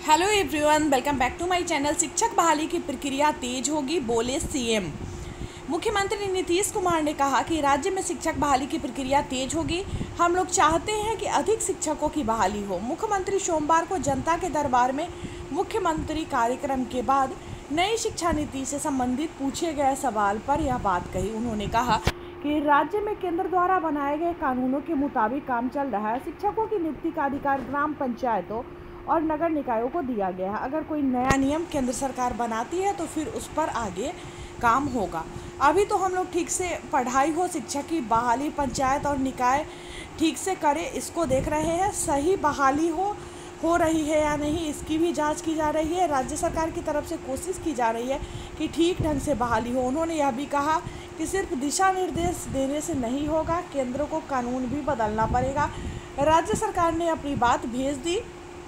Hello everyone, welcome back to my channel. शिक्षक बहाली की प्रक्रिया तेज होगी, बोले सीएम। मुख्यमंत्री नीतीश कुमार ने कहा कि राज्य में शिक्षक बहाली की प्रक्रिया तेज होगी। हम लोग चाहते हैं कि अधिक शिक्षकों की बहाली हो। मुख्यमंत्री सोमवार को जनता के दरबार में मुख्यमंत्री कार्यक्रम के बाद नई शिक्षा नीति से संबंधित पूछे गए सवाल पर यह बात कही। उन्होंने कहा कि राज्य में केंद्र द्वारा बनाए गए कानूनों के मुताबिक काम चल रहा है। शिक्षकों की नियुक्ति का अधिकार ग्राम पंचायतों और नगर निकायों को दिया गया है। अगर कोई नया नियम केंद्र सरकार बनाती है तो फिर उस पर आगे काम होगा। अभी तो हम लोग ठीक से पढ़ाई हो, शिक्षक की बहाली पंचायत और निकाय ठीक से करे, इसको देख रहे हैं। सही बहाली हो रही है या नहीं, इसकी भी जांच की जा रही है। राज्य सरकार की तरफ से कोशिश की जा रही है कि ठीक ढंग से बहाली हो। उन्होंने यह भी कहा कि सिर्फ दिशा निर्देश देने से नहीं होगा, केंद्र को कानून भी बदलना पड़ेगा। राज्य सरकार ने अपनी बात भेज दी।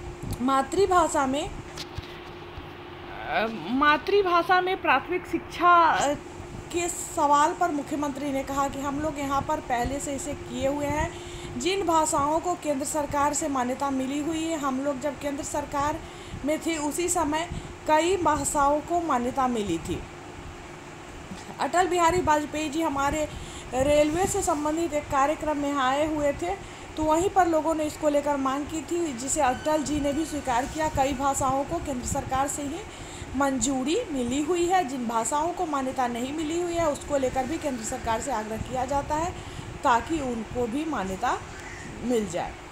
मातृभाषा में प्राथमिक शिक्षा के सवाल पर मुख्यमंत्री ने कहा कि हम लोग यहाँ पर पहले से इसे किए हुए हैं। जिन भाषाओं को केंद्र सरकार से मान्यता मिली हुई है, हम लोग जब केंद्र सरकार में थे उसी समय कई भाषाओं को मान्यता मिली थी। अटल बिहारी वाजपेयी जी हमारे रेलवे से संबंधित एक कार्यक्रम में आए हुए थे, तो वहीं पर लोगों ने इसको लेकर मांग की थी, जिसे अटल जी ने भी स्वीकार किया। कई भाषाओं को केंद्र सरकार से ही मंजूरी मिली हुई है। जिन भाषाओं को मान्यता नहीं मिली हुई है उसको लेकर भी केंद्र सरकार से आग्रह किया जाता है ताकि उनको भी मान्यता मिल जाए।